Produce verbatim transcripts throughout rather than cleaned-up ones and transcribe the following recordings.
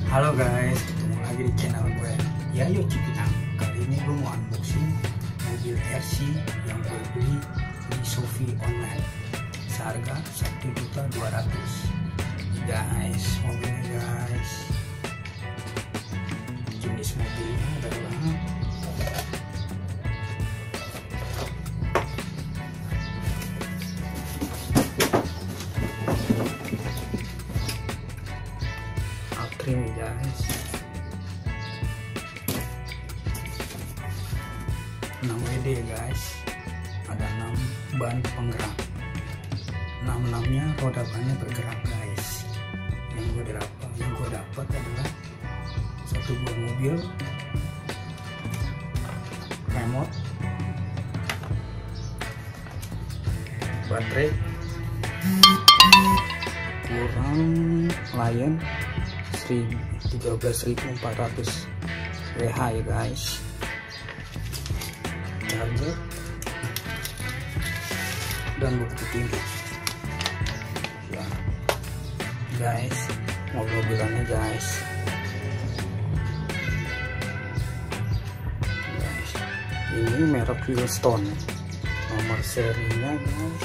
Halo guys, ketemu lagi di channel gue Yayo Cipinang. Kali ini gue mau unboxing mobil R C yang gue beli di Shopee online seharga satu juta dua ratus ribu. Guys, mobilnya guys, jenis mobilnya adalah ini guys, enam W D guys, ada enam ban penggerak, enam enamnya roda bannya bergerak guys. Yang gue dapat, yang gue dapat adalah satu buah mobil, remote, baterai, kurang Lion tiga belas ribu empat ratus W H ya guys, charger dan bukti pintu ya guys, mobil-mobilannya guys. Guys, ini merek Wheelstone, nomor serinya guys.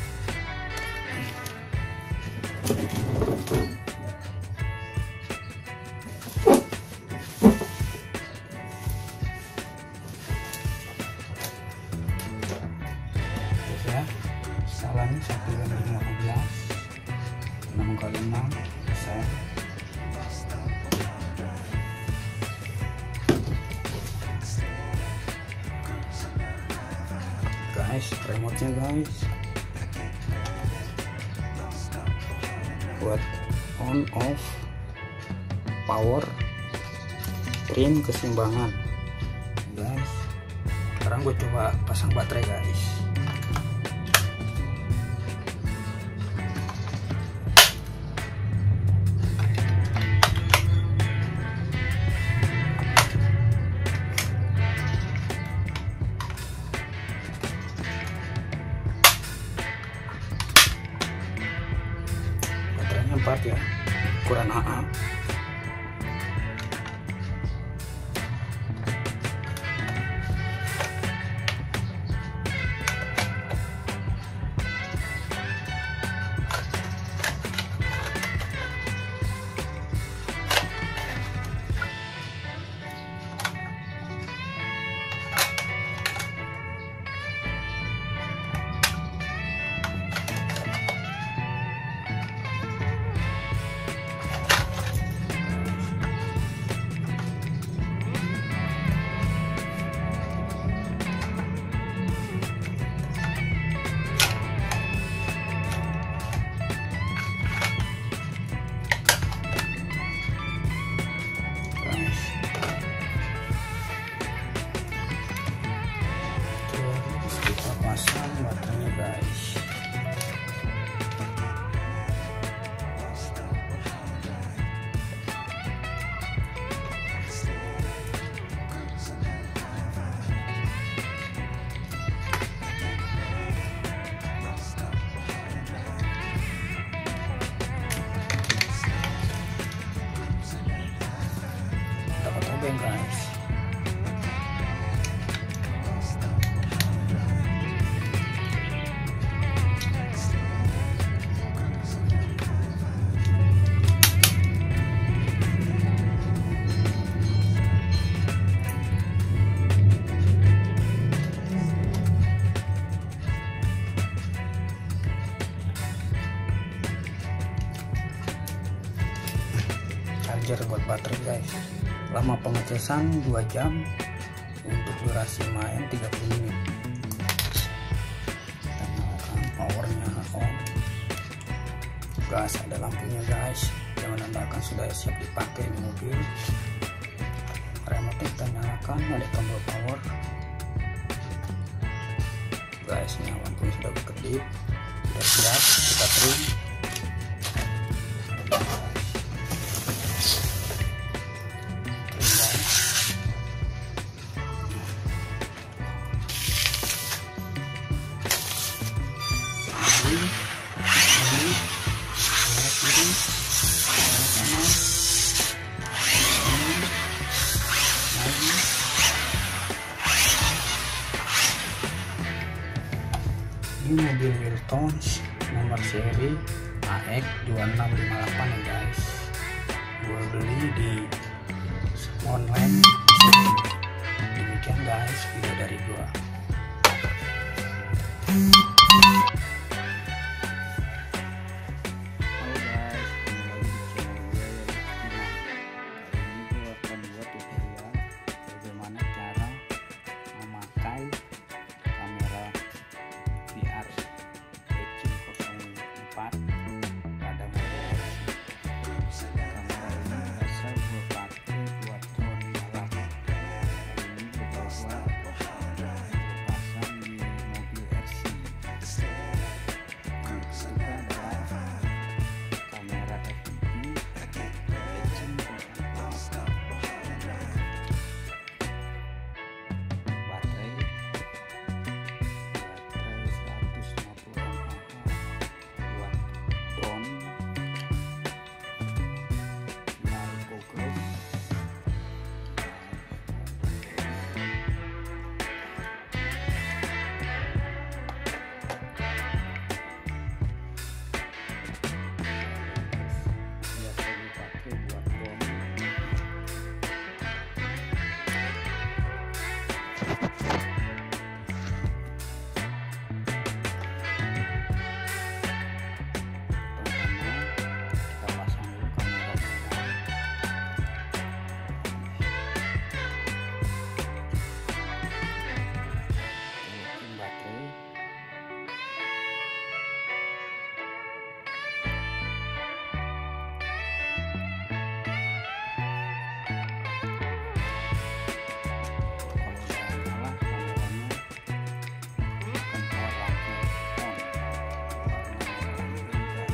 Salahnya satu kali lima belas, enam kali enam persen. Guys, remote-nya guys, buat on off, power, trim, keseimbangan guys. Sekarang gue coba pasang baterai guys. Empat ya, ukuran A A. Pasang baterainya guys. Dapat obeng guys. Charger buat baterai guys. Lama pengecasan dua jam, untuk durasi main tiga puluh menit. Kita nyalakan powernya on, gas, ada lampunya guys yang menandakan sudah siap dipakai di mobil. Remote kita nyalakan, ada tombol power guys. Ini lampunya sudah berkedip, sudah siap kita trim. mobil Wiltons nomor seri A X dua enam lima delapan ya guys. Gue beli di online. Demikian guys video dari gua. Halo guys, kembali lagi di channel gue ya. Nah, kali ini gue akan buat tutorial bagaimana cara memakai kamera V R Hatching nol empat pada model R C. Kamera ini biasa gue pakai buat drone balap. Kali ini gue coba pasang di mobil R C. Yang ketiga adalah kamera F P V Hatching nol empat, baterai baterai seratus lima puluh mAh buat drone, layar GoPro, biasa dipakai buat drone. Pertama kita pasang dulu kameranya. Colokin baterai. Kalau udah nyala kameranya, tekan power lampu on. Warna merah guys.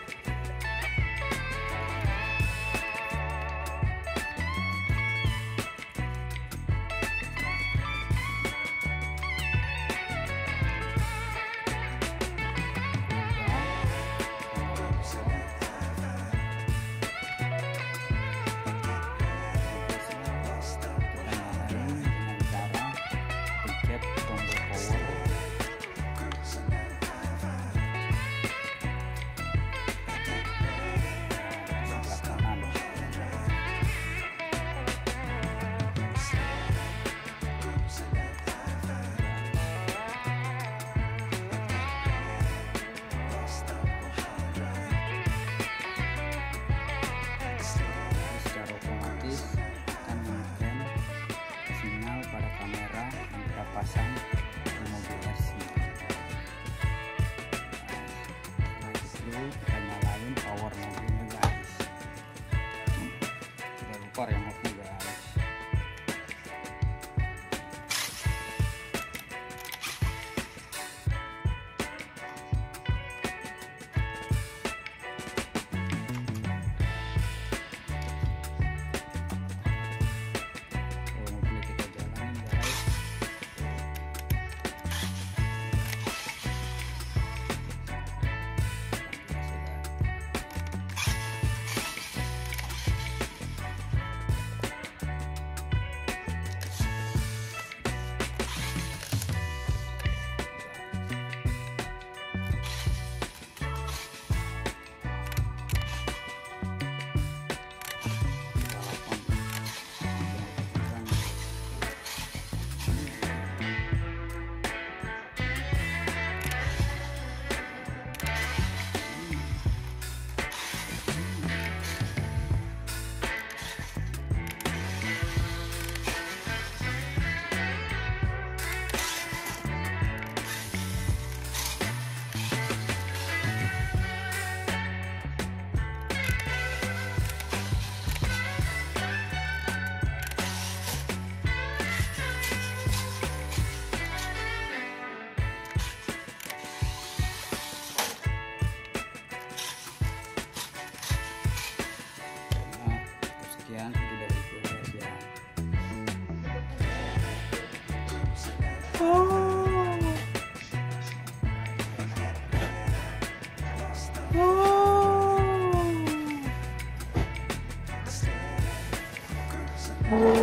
Secara otomatis akan memberikan sinyal pada kamera yang kita pasang di mobil R C. Nah, setelah itu kita nyalain power mobilnya guys. Tidak lupa remote-nya guys. Kalau mobil kita jalanin guys. Sekian video dari gue guys ya. Oh. Oh.